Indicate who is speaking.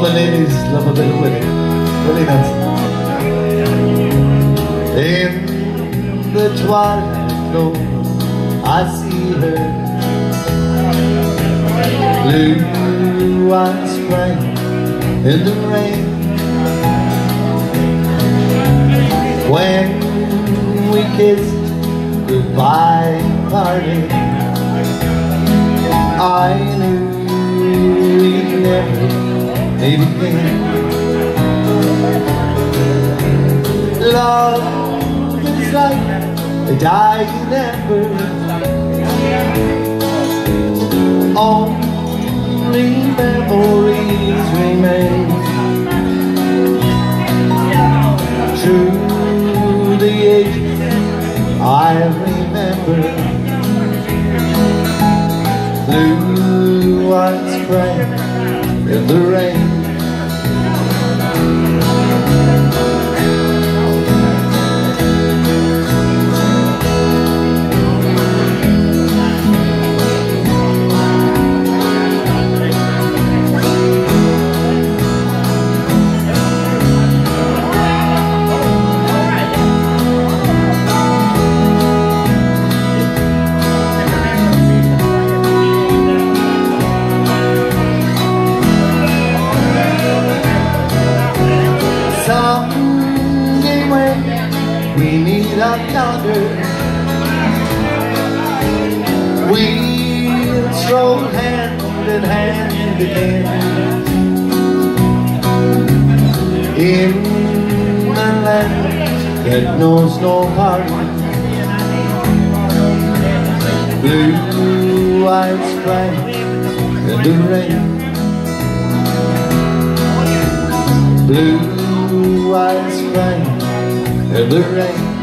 Speaker 1: the ladies love a bit of Willie. Willie dancing. In the twilight glow, I see her, blue eyes bright in the rain. When we kissed goodbye parting, I knew we'd never meet again. Love is like a dying ember, only memories remain. Through the ages I remember, blue eyes bright in the rain. Someday when we meet up yonder, we'll stroll hand in hand again in a land that knows no parting. Blue eyes bright in the rain. Blue eyes bright in the rain.